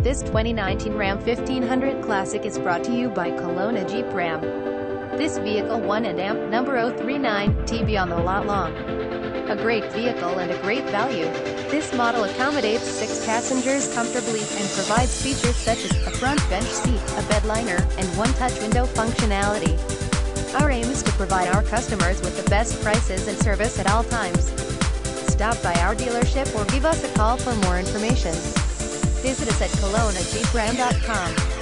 This 2019 Ram 1500 Classic is brought to you by Kelowna Jeep Ram. This vehicle won an AMP number 039 TB on the lot long. A great vehicle and a great value. This model accommodates 6 passengers comfortably and provides features such as a front bench seat, a bed liner, and one-touch window functionality. Our aim is to provide our customers with the best prices and service at all times. Stop by our dealership or give us a call for more information. Visit us at KelownaJeepRam.com.